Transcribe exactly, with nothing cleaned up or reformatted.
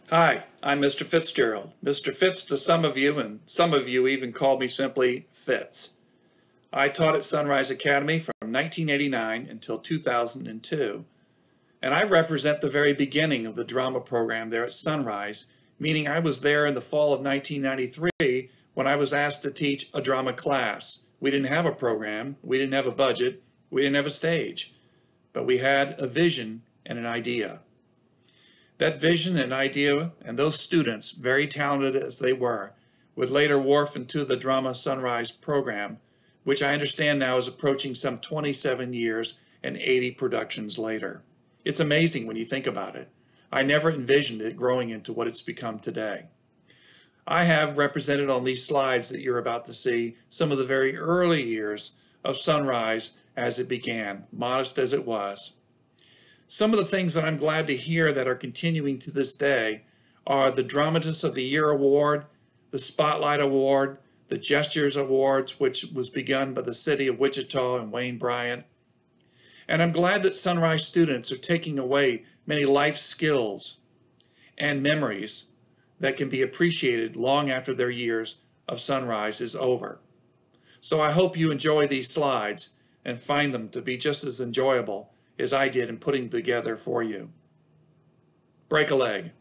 Hi, I'm Mister Fitzgerald. Mister Fitz to some of you, and some of you even called me simply Fitz. I taught at Sunrise Academy from nineteen eighty-nine until two thousand two, and I represent the very beginning of the drama program there at Sunrise, meaning I was there in the fall of nineteen ninety-three when I was asked to teach a drama class. We didn't have a program, we didn't have a budget, we didn't have a stage, but we had a vision and an idea. That vision and idea and those students, very talented as they were, would later morph into the Drama Sunrise program, which I understand now is approaching some twenty-seven years and eighty productions later. It's amazing when you think about it. I never envisioned it growing into what it's become today. I have represented on these slides that you're about to see some of the very early years of Sunrise as it began, modest as it was. Some of the things that I'm glad to hear that are continuing to this day are the Dramatist of the Year Award, the Spotlight Award, the Gestures Awards, which was begun by the city of Wichita and Wayne Bryant. And I'm glad that Sunrise students are taking away many life skills and memories that can be appreciated long after their years of Sunrise is over. So I hope you enjoy these slides and find them to be just as enjoyable as I did in putting together for you. Break a leg.